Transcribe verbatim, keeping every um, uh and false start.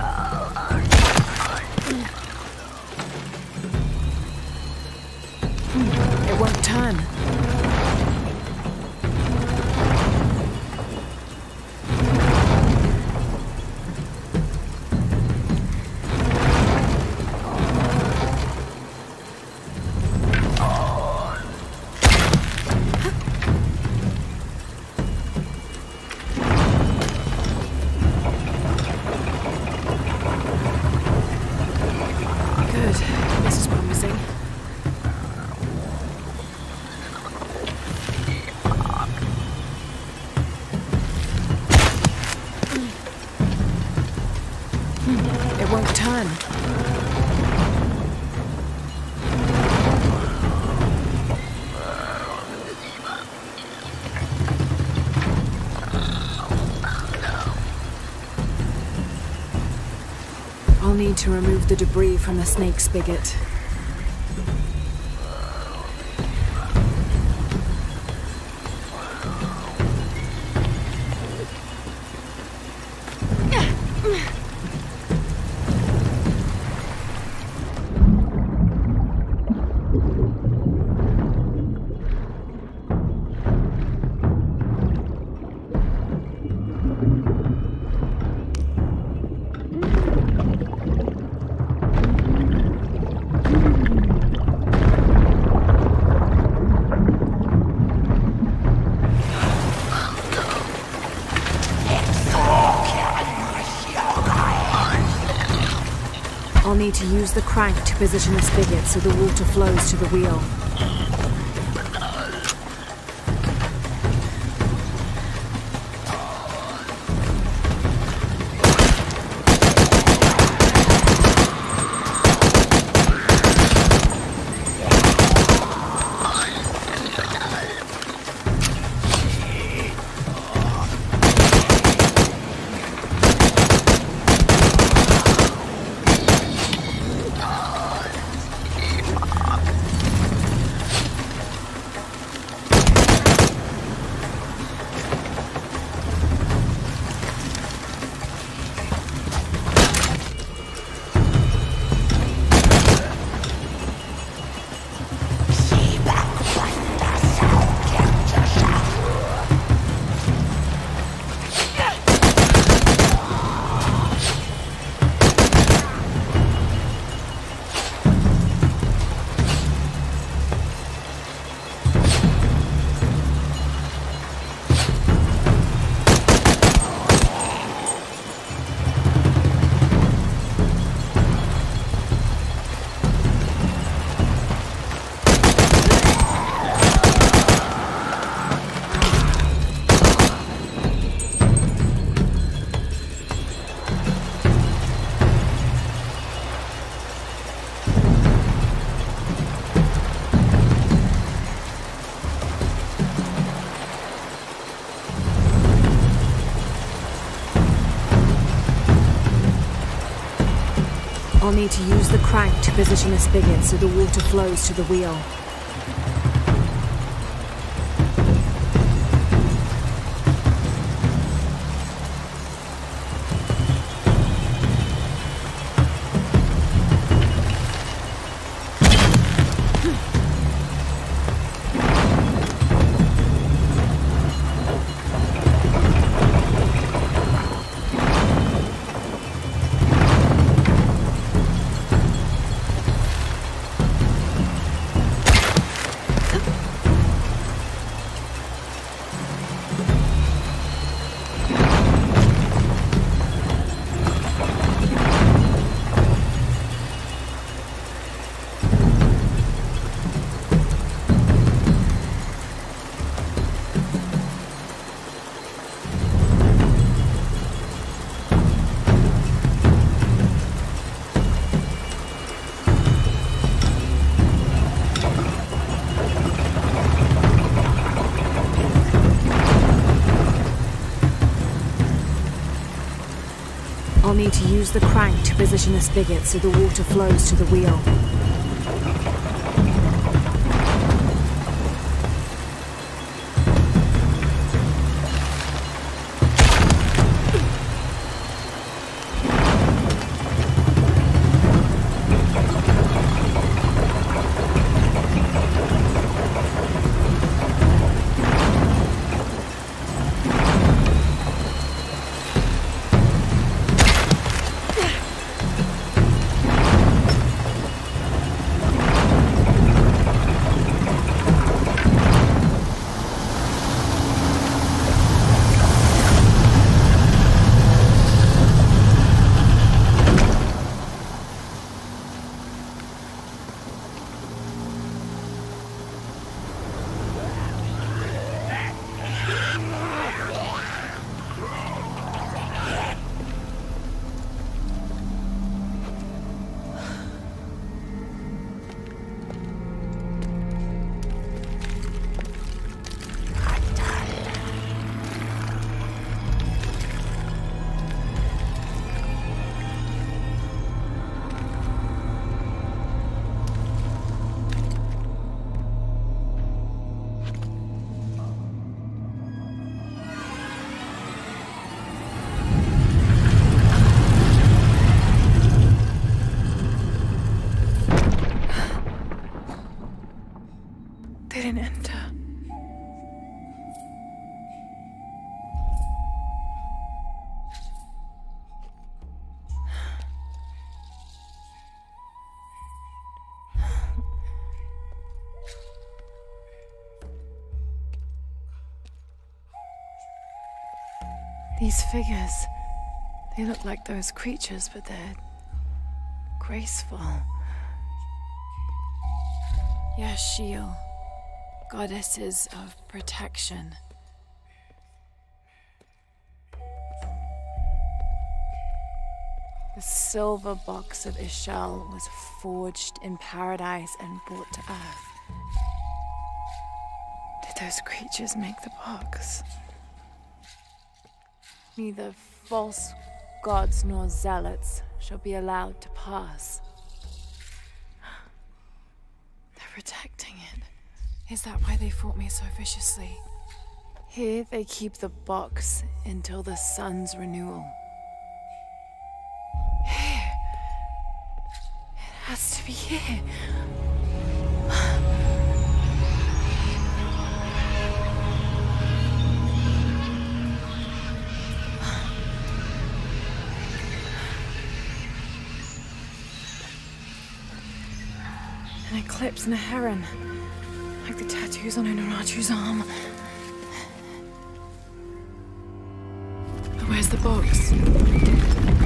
It won't turn. It won't turn. I'll need to remove the debris from the snake spigot. I'll need to use the crank to position the spigot so the water flows to the wheel. I'll need to use the crank to position the spigot so the water flows to the wheel. I'll need to use the crank to position the spigot so the water flows to the wheel. These figures, they look like those creatures, but they're graceful. Yashil, goddesses of protection. The silver box of Ishal was forged in paradise and brought to Earth. Did those creatures make the box? Neither false gods nor zealots shall be allowed to pass. They're protecting it. Is that why they fought me so viciously? Here they keep the box until the sun's renewal. Here. It has to be here. An eclipse and a heron, like the tattoos on Unuratu's arm. But where's the box?